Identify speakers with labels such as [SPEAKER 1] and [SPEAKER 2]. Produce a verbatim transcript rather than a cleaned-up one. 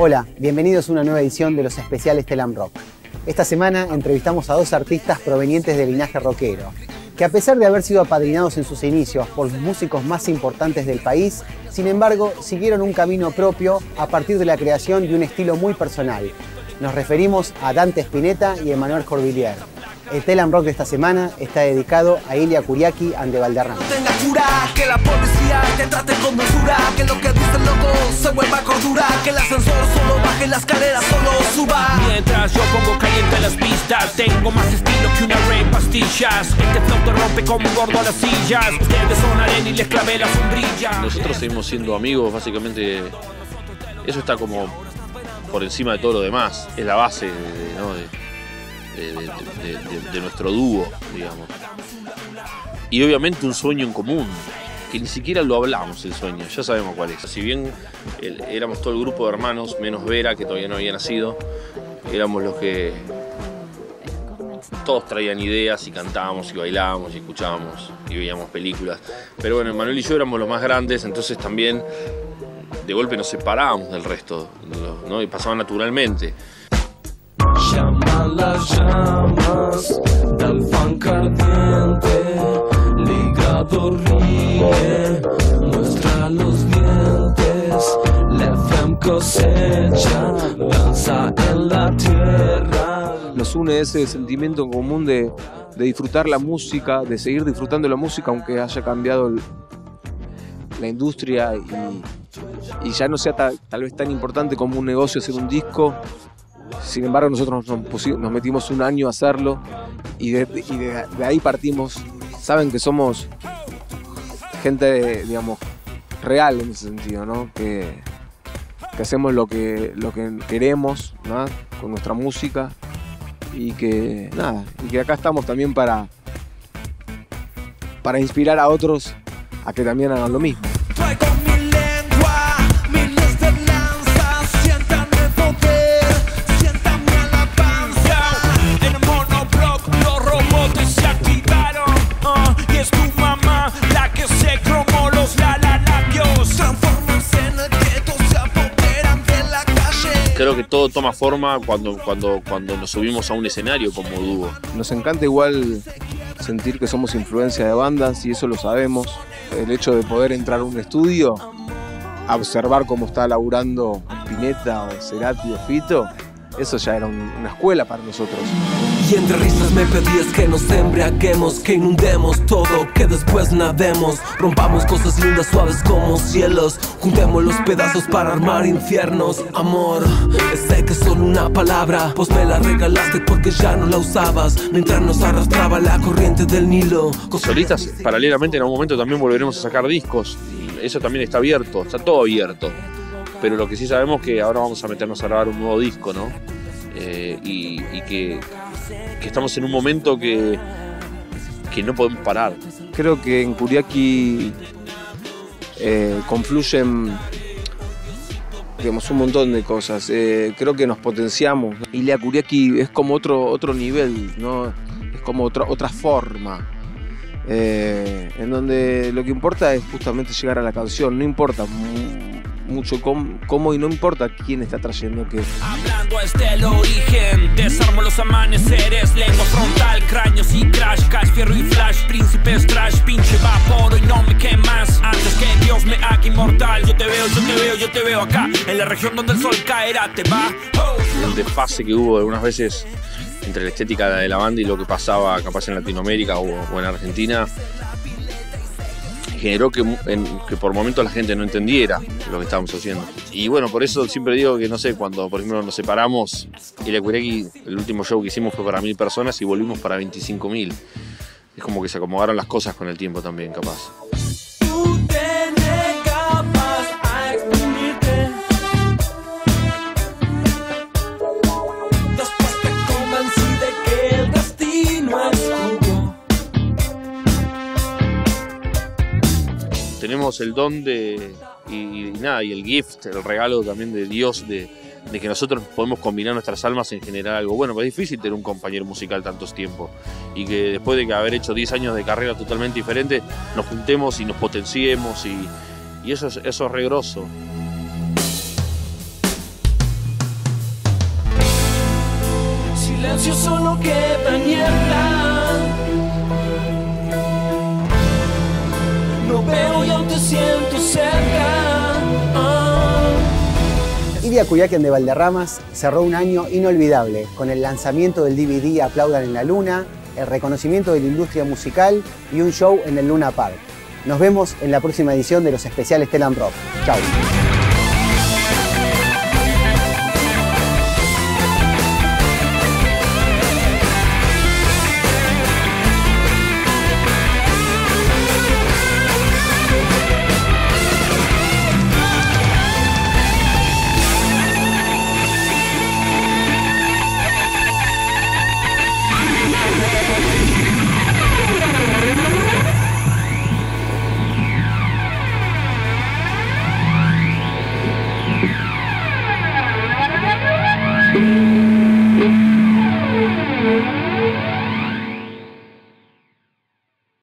[SPEAKER 1] Hola, bienvenidos a una nueva edición de los especiales Telam Rock. Esta semana entrevistamos a dos artistas provenientes del linaje rockero, que a pesar de haber sido apadrinados en sus inicios por los músicos más importantes del país, sin embargo, siguieron un camino propio a partir de la creación de un estilo muy personal. Nos referimos a Dante Spinetta y Emmanuel Corvillier. El Telam Rock de esta semana está dedicado a Ilia Kuriaki and the Valderrama.
[SPEAKER 2] No tenga cura, que la policía te trate con dulzura, que lo que dice el loco se vuelva cordura, que el ascensor solo baje, la escalera solo suba.
[SPEAKER 3] Mientras yo pongo caliente las pistas, tengo más estilo que una rey pastillas. Este flow te rompe como un gordo a las sillas. Ustedes son arena y les clavé la sombrilla.
[SPEAKER 4] Nosotros seguimos siendo amigos, básicamente. Eso está como por encima de todo lo demás. Es la base, ¿no? de, De, de, de, de, de nuestro dúo, digamos. Y obviamente un sueño en común, que ni siquiera lo hablamos el sueño, ya sabemos cuál es. Si bien el, éramos todo el grupo de hermanos, menos Vera, que todavía no había nacido, éramos los que todos traían ideas y cantábamos y bailábamos y escuchábamos y veíamos películas. Pero bueno, Manuel y yo éramos los más grandes, entonces también de golpe nos separábamos del resto, ¿no? Y pasaba naturalmente.
[SPEAKER 2] Llaman las llamas del funk ardiente, ligado ríe, muestra los dientes, la F M cosecha, danza en la tierra.
[SPEAKER 5] Nos une ese sentimiento común de, de disfrutar la música, de seguir disfrutando la música aunque haya cambiado el, la industria y, y ya no sea ta, tal vez tan importante como un negocio hacer un disco. Sin embargo, nosotros nos, pusimos, nos metimos un año a hacerlo y, de, y de, de ahí partimos. Saben que somos gente, digamos, real en ese sentido, ¿no? Que, que hacemos lo que, lo que queremos, ¿no? Con nuestra música y que, nada, y que acá estamos también para, para inspirar a otros a que también hagan lo mismo.
[SPEAKER 4] Creo que todo toma forma cuando, cuando, cuando nos subimos a un escenario como dúo.
[SPEAKER 5] Nos encanta igual sentir que somos influencia de bandas y eso lo sabemos. El hecho de poder entrar a un estudio, a observar cómo está laburando Spinetta o Cerati o Fito, eso ya era un, una escuela para nosotros.
[SPEAKER 2] Y entre risas me pedías que nos embriaguemos, que inundemos todo, que después nademos, rompamos cosas lindas suaves como cielos, juntemos los pedazos para armar infiernos. Amor, sé que es solo una palabra, pues me la regalaste porque ya no la usabas, mientras nos arrastraba la corriente del Nilo.
[SPEAKER 4] Solistas, paralelamente en algún momento también volveremos a sacar discos, eso también está abierto, está todo abierto. Pero lo que sí sabemos es que ahora vamos a meternos a grabar un nuevo disco, ¿no? Eh, y, y que, que estamos en un momento que, que no podemos parar.
[SPEAKER 5] Creo que en Kuriaki eh, confluyen, digamos, un montón de cosas. Eh, creo que nos potenciamos. Ilia Kuriaki es como otro, otro nivel, ¿no? Es como otra, otra forma. Eh, en donde lo que importa es justamente llegar a la canción, no importa mucho cómo, cómo y no importa quién está trayendo qué.
[SPEAKER 3] Hablando desde el origen, desarmo los amaneceres, lengua frontal, cráneos y crash, cash, fierro y flash, príncipes trash, pinche vapor y no me quemas, antes que Dios me haga inmortal. Yo te veo, yo te veo, yo te veo acá, en la región donde el sol caerá, te va. Oh.
[SPEAKER 4] El desfase que hubo algunas veces entre la estética de la banda y lo que pasaba capaz en Latinoamérica o, o en Argentina generó que, en, que por momentos la gente no entendiera lo que estábamos haciendo. Y bueno, por eso siempre digo que, no sé, cuando por ejemplo nos separamos, Ilia Kuriaki, el último show que hicimos fue para mil personas y volvimos para veinticinco mil. Es como que se acomodaron las cosas con el tiempo también, capaz. Tenemos el don de, y, y nada, y el gift, el regalo también de Dios de, de que nosotros podemos combinar nuestras almas en generar algo bueno, pero es difícil tener un compañero musical tantos tiempos y que después de que haber hecho diez años de carrera totalmente diferente, nos juntemos y nos potenciemos y, y eso, es, eso es re groso.
[SPEAKER 2] silencio solo queda niebla. No veo y aún te siento cerca. Oh.
[SPEAKER 1] Ilia Kuriakian de Valderramas cerró un año inolvidable con el lanzamiento del D V D Aplaudan en la Luna, el reconocimiento de la industria musical y un show en el Luna Park. Nos vemos en la próxima edición de los especiales Telam Rock. Chau.